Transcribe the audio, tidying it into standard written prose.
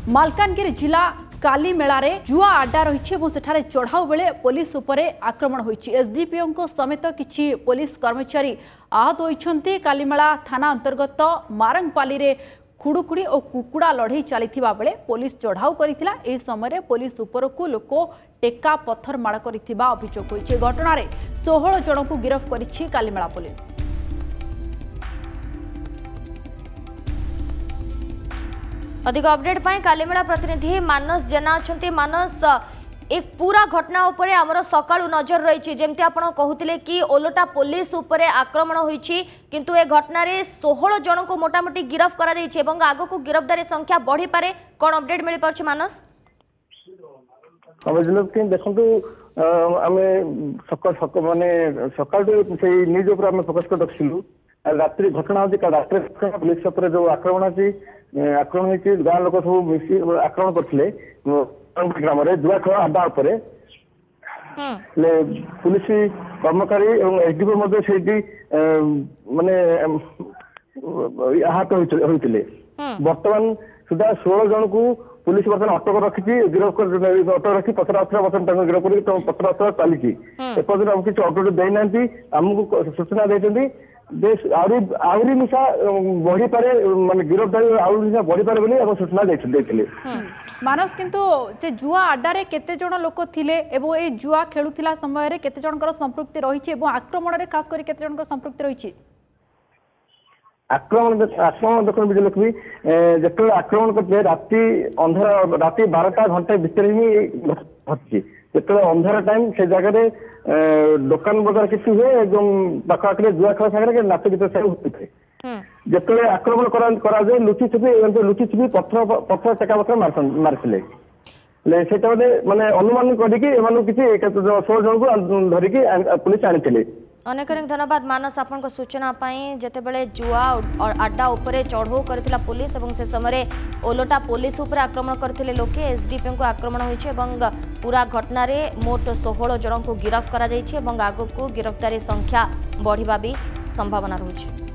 मालकानगिरी जिला काली मेलारे जुआ आड्डा रही चढ़ाऊ बेले पुलिस उपरे आक्रमण होइछि। एसडीपीओ समेत किछि पुलिस कर्मचारी आहत होइछन्ति। कालीमेला थाना अंतर्गत मारंगपाली रे खुड़ुखुड़ी और कुकुड़ा लड़ई चली बेले पुलिस चढ़ाऊ करथिला। एही समय पुलिस उपरकू लोक टेका पत्थर माड़ करथिबा अभियोग होइछि। घटना रे 16 जन को गिरफ्त करिछि कालीमेला पुलिस। अधिक अपडेट पाई कालीमेला प्रतिनिधि मानस जेना अछंती। मानस, एक पूरा घटना उपरे हमर सकाळु नजर रही जेमती आपण कहूतिले कि ओलोटा पुलिस उपरे आक्रमण होईछि, किंतु ए घटना रे 16 जन को मोटामोटी गिरफ्त करा दैछि एवं आगो को गिरफ्तारी संख्या बढ़ी पारे। कोन अपडेट मिल परछि मानस? देखंतु आमे सकाळ माने सकाळ से न्यूज ऊपर आमे फोकस कर रखिलु। रात्रि घटना होती रात्रि पुलिस उपर जो आक्रमण अच्छी आक्रमण होती गाँ लोक सब मिसी आक्रमण करते ग्राम जुआ खेल आड्डा उपर पुलिस कर्मचारी और एसडीपीओ माने आहत होते। बर्तमान सुधा 16 जन को पुलिस बर्तमान अटक रखी गिरफ अटक रखी पचरा बर्तमान गिरफ कर पचरा चली एपर्तन किसी अपडेट देना आमको सूचना देते आहरी मिशा बढ़ी पारे माने गिरफ्तारी आहरी मिशा बढ़ी पारे बोली सूचना देते। मानस, किंतु से जुआ आड्डा रे केते जण लोक थिले एवं ए जुआ खेलुथिला समय रे केते जनकर संपृक्ति रहिछि एवं आक्रमण रे खास करी केते जनकर संपृक्ति रहिछि? आक्रमण देखो विजयलक्ष्मी जो आक्रमण करते राति 12टा घंटे भितर ही घटी जो अंधार टाइम से जगह दुकान बजार किसी हुए पाखे जुआ खेल सागर नाच गीत सब होते जो आक्रमण कराए लुचि छुपी पत्थर टेका पत्थर मारी से माने अनुमान करके 16 जन को धरिकी पुलिस आनी। अनेक धन्यवाद मानस आपन सूचना पाई। जेतेबेले जुआ और आड्डा उपरे चढ़ाऊ करथिला पुलिस एवं से समय ओलोटा पुलिस उपर आक्रमण करथिले लोके एसडीपीओ को आक्रमण होइছে एवं पूरा घटना रे मोट 16 जन को गिरफ्त करा जाइছে एवं आगो को गिरफ्तारी संख्या बढ़िबा भी संभावना रहुଛି।